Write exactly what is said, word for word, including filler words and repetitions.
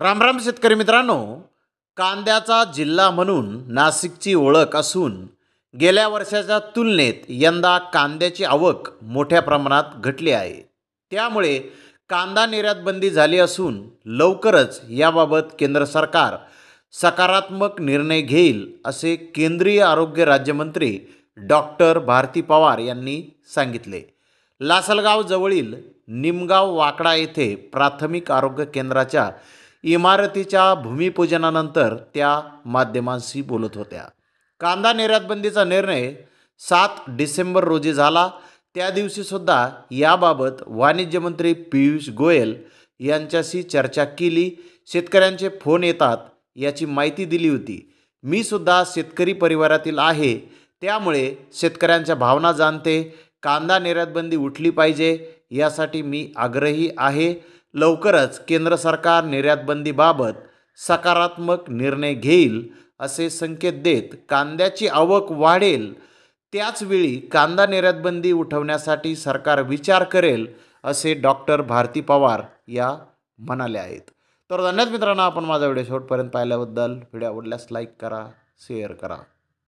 राम राम शेतकरी मित्रांनो, कांद्याचा जिल्हा म्हणून नाशिकची ओळख असून गेल्या वर्षाच्या तुलनेत यंदा कांद्याची आवक मोठ्या प्रमाणात घटली आहे। त्यामुळे कांदा निर्यात बंदी झाली असून लवकरच याबाबत केंद्र सरकार सकारात्मक निर्णय घेईल असे केंद्रीय आरोग्य राज्यमंत्री डॉक्टर भारती पवार यांनी सांगितले। लासलगाव जवळील निमगाव वाकडा येथे प्राथमिक आरोग्य केंद्राच्या इमारतीच्या भूमिपूजनानंतर त्या माध्यमांशी बोलत होत्या। कांदा निर्यात बंदीचा निर्णय सात डिसेंबर रोजी झाला। त्या दिवशी सुद्धा याबाबत वाणिज्य मंत्री पियुष गोयल यांच्याशी चर्चा केली। शेतकऱ्यांचे फोन येतात याची माहिती दिली होती। मी सुद्धा शेतकरी परिवारातील आहे, त्यामुळे शेतकऱ्यांच्या भावना जाणते। कांदा निर्यात बंदी उठली पाहिजे यासाठी मी आग्रही आहे। लवकरच केंद्र सरकार निर्यात बंदीबाबत सकारात्मक निर्णय घेईल असे संकेत देत कांद्याची आवक वाढेल, त्याचवेळी कांदा निर्यात बंदी उठवण्यासाठी सरकार विचार करेल असे डॉक्टर भारती पवार या म्हणाले आहेत। तर धन्यवाद मित्रांनो, आपण माझा व्हिडिओ शेवटपर्यंत पाहिल्याबद्दल। व्हिडिओ आवडल्यास लाईक करा, शेअर करा।